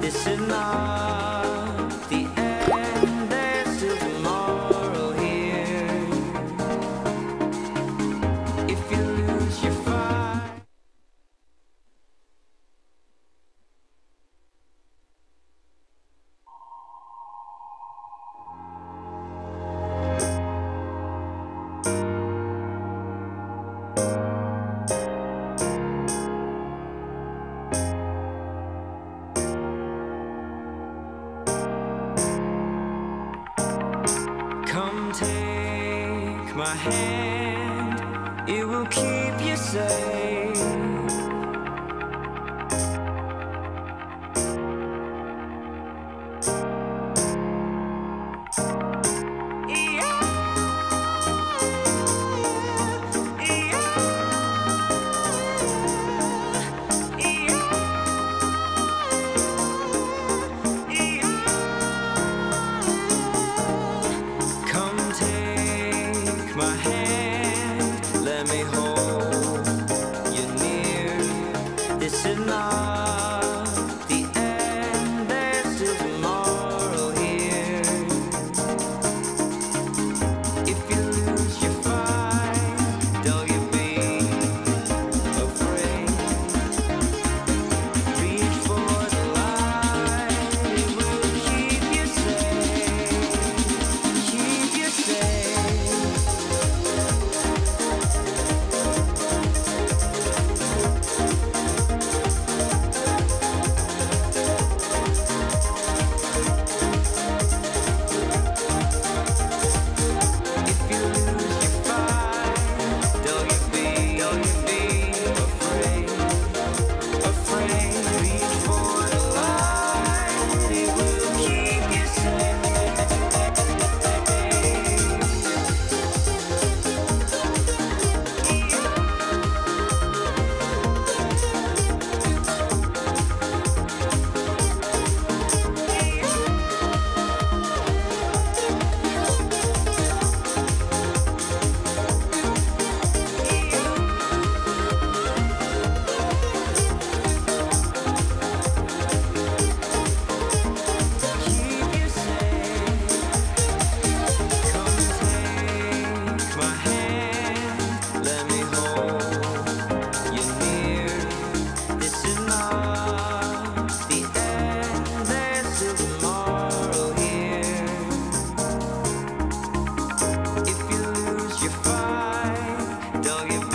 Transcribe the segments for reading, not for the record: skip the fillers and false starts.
This is not the end, there's still tomorrow here. If you lose your fight. Come take my hand, it will keep you safe. My hand, let me hold you near. This is not the end, there's still tomorrow here. If you lose your fight, don't you be afraid. Reach for the light, it will keep you safe. Keep you safe.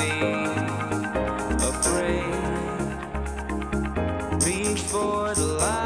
Reach for the light.